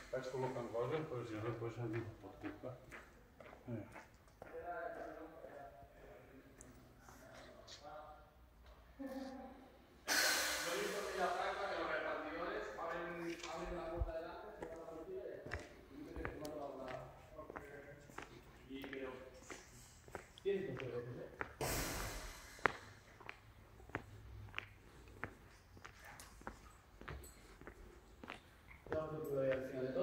Vaig col·locant coses, però si no després se'n pot culpar. Ya,